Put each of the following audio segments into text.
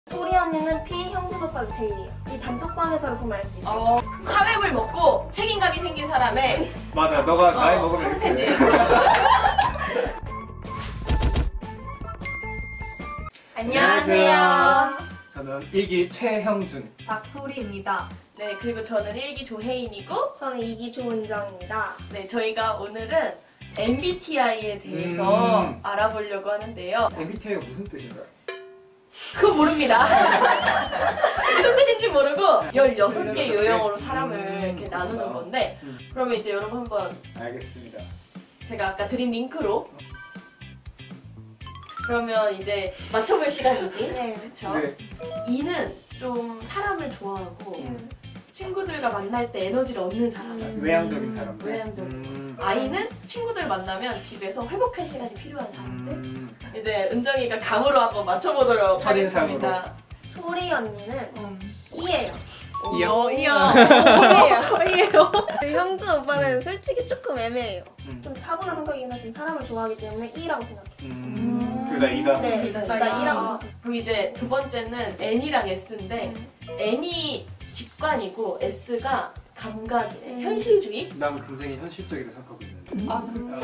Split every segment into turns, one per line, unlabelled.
소리 언니는 P, 형준 오빠는 J예요. 이 단톡방에서를 보면 알 수 있어요.
사회물 먹고 책임감이 생긴 사람의
맞아, 너가 나이 먹으면
형태지.
안녕하세요.
저는 일기 최형준.
박소리입니다.
네, 그리고 저는 일기 조혜인이고,
저는 이기 조은정입니다.
네, 저희가 오늘은 MBTI에 대해서 알아보려고 하는데요.
MBTI가 무슨 뜻인가요?
그거 모릅니다. 무슨 뜻인지 모르고 16개 유형으로 사람을 이렇게 나누는 건데, 그러면 이제 여러분 한번
알겠습니다.
제가 아까 드린 링크로 그러면 이제 맞춰볼 시간이지.
네.
그쵸?
네.
E는 좀 사람을 좋아하고 친구들과 만날 때 에너지를 얻는 사람.
외향적인 사람들.
외향적인. I는 친구들 만나면 집에서 회복할 시간이 필요한 사람들. 이제 은정이가 감으로 한번 맞춰보도록
첫인상으로.
하겠습니다.
소리 언니는 E예요.
이요?
E예요. 형준 오빠는 솔직히 조금 애매해요. 좀 차분한 성격이긴 하지만 사람을 좋아하기 때문에 E라고 생각해요.
둘 다 E다?
네,
둘
나
다
E라고 생각해요.
그럼 이제 두 번째는 N이랑 S인데 N이 직관이고 S가 감각이네. 현실주의?
난 굉장히 현실적이라 생각하고 있는데.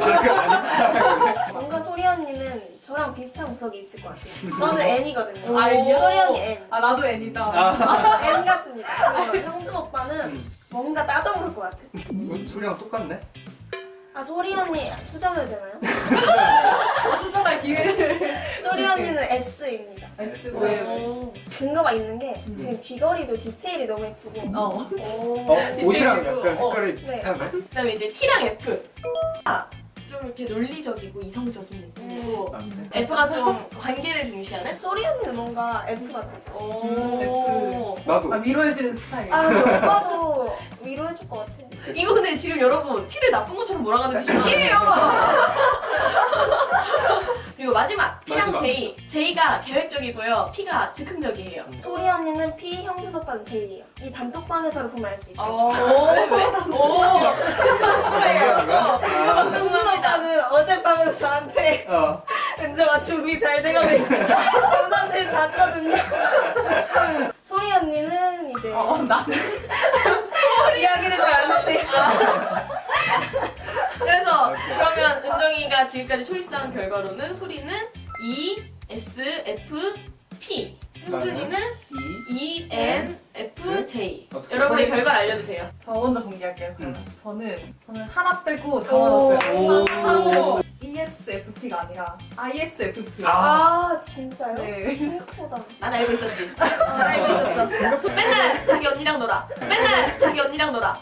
아,
뭔가 소리 언니는 저랑 비슷한 구석이 있을 것 같아요. 저는 N이거든요.
N이요?
소리 언니 N.
아 나도 N이다.
N 같습니다. 그리고 형준 오빠는 뭔가 따져볼 것 같아.
소리랑 똑같네?
아, 소리 언니 수정해도 되나요?
수정할 기회를.
소리 언니는 S입니다.
S
오.
근거가 있는 게 지금 귀걸이도 디테일이 너무 예쁘고
옷이랑 약간
어.
색깔이 비슷한데?
그다음에 이제 T랑 F. 좀 이렇게 논리적이고 이성적인 느낌이고 F가 좀 관계를 중시하는?
소리 언니는 뭔가 F 같아.
오.
나도.
위로해주는 스타일.
아, 근데 오빠도 위로해줄 것 같아.
이거 근데 지금 여러분 T를 나쁜 것처럼 몰아가는 게 T예요. 그리고 마지막 P랑
마지막.
J. J가 계획적이고요. P가 즉흥적이에요.
소리 언니는 P, 형준 오빠는 J예요. 이 단톡방에서를 보면 알 수 있어요.
왜? 오.
형준 오빠는 어젯밤에 저한테 은정아 준비 잘 돼가고 있어. 전 사실 잤거든요. 소리 언니는 이제
나는
이야기를 잘 안 하세요.
그래서 그러면 은정이가 지금까지 초이스한 결과로는 소리는 E, S, F, P. 현준이는 E, N, F, J. 여러분의 결과를 알려주세요.
저 먼저 공개할게요. 저는 하나 빼고 다
오.
맞았어요. ESFP가 아니라 ISFP.
아, 진짜요?
네.
생각보다.
난 알고 있었지. 난 알고 있었어. 맨날 자기 언니랑 놀아. 맨날 자기 언니랑 놀아.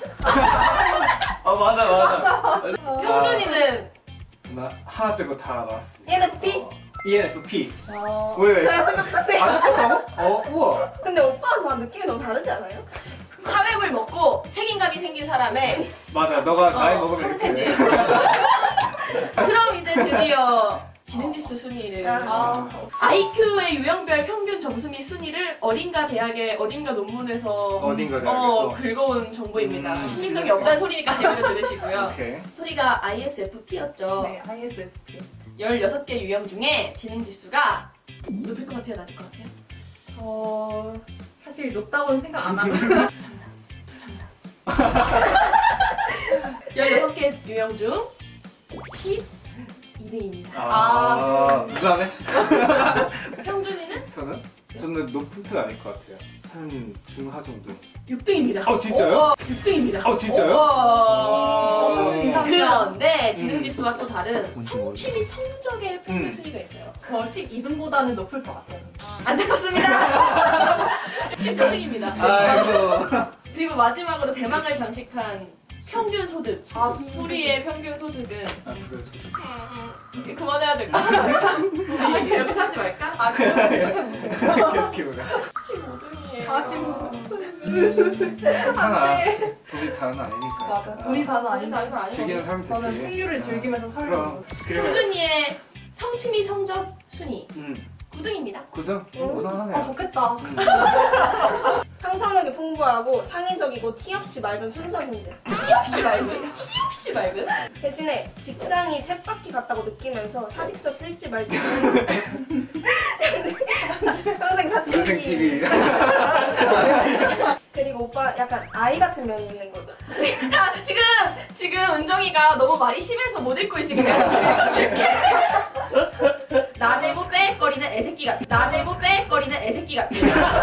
맞아.
형준이는
나 하나 빼고 다 나왔어.
얘는 P?
ENFP. 왜?
저랑 생각 같아요.
아, 똑같다고? 우와.
근데 오빠랑 저랑 느낌이 너무 다르지 않아요?
사회물 먹고 책임감이 생긴 사람의
맞아, 너가 나이 먹으면
형태지. 그럼 이제 드디어 지능지수 순위를 IQ의 유형별 평균 점수 및 순위를 어딘가 대학의 어딘가 논문에서
어딘가 대학에서
긁어온 정보입니다. 신빙성이 없다는 소리니까 제대로 들으시고요.
오케이.
소리가 ISFP였죠.
네, ISFP.
16개 유형 중에 지능지수가 높을 것 같아요? 낮을 것 같아요?
사실 높다고는 생각 안 하고.
정답. 16개 유형 중 12등입니다.
누가네?
형준이는
저는 높은 편 아닐 것 같아요. 한 중하 정도.
6등입니다.
진짜요?
6등입니다.
진짜요?
그런데 지능지수와 또 다른 성취 성적의 평균 순위가 있어요.
저 12등보다는 높을 것 같아요.
안타깝습니다. 13등입니다.
아이고.
그리고 마지막으로 대망을 장식한 평균 소득. 소리의 평균 소득은
그래,
그만해야 될까? 여기서 하지 말까?
계속해보자.
15등이에요.
괜찮아. 돈이 다는 아니니까.
맞아. 돈이 다는 아닌데.
즐기는 삶이
저는
되지.
풍류를 즐기면서 살려고.
그래.
형준이의 성취 및 성적 순위 9등입니다.
9등?
아 좋겠다.
상상력이 풍부하고 창의적이고 티 없이 맑은 순수한 존재.
티 없이 맑은?
대신에 직장이 쳇바퀴 같다고 느끼면서 사직서 쓸지 말지 평생
인생
사춘기.
TV.
그리고 오빠 약간 아이 같은 면이 있는 거죠.
야, 지금 은정이가 너무 말이 심해서 못 읽고 있으니까 지금 나대고 빽거리는 애새끼 같아. 나대고 빽거리는 애새끼 같아.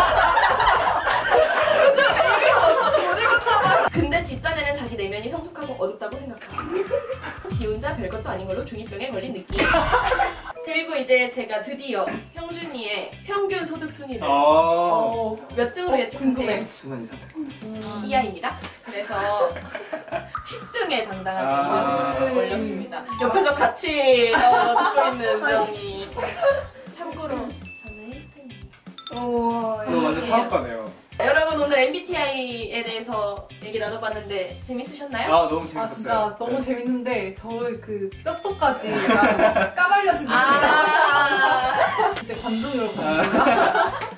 은정이가 여기서 없어서 못 읽었나 봐. 근데 집단에는 자기 내면이 성숙하고 어둡다고 생각함. 지 혼자 별것도 아닌 걸로 중2병에 걸린 느낌. 그리고 이제 제가 드디어 형준이의 평균 소득 순위를 몇 등으로 예측하세요?
순간 이상.
이하입니다. 그래서 10등에 당당하게 이름을 올렸습니다. 옆에서 같이 듣고 있는 은정이. 참고로 저는 1등입니다.
우와.
저 완전 사업가네요.
여러분 오늘 MBTI에 대해서 얘기 나눠봤는데 재밌으셨나요?
아 너무 재밌었어요.
아 진짜 너무
네.
재밌는데 저의 그 뼛속까지 약간 까발려진 느낌.
아
이제 관중 여러분.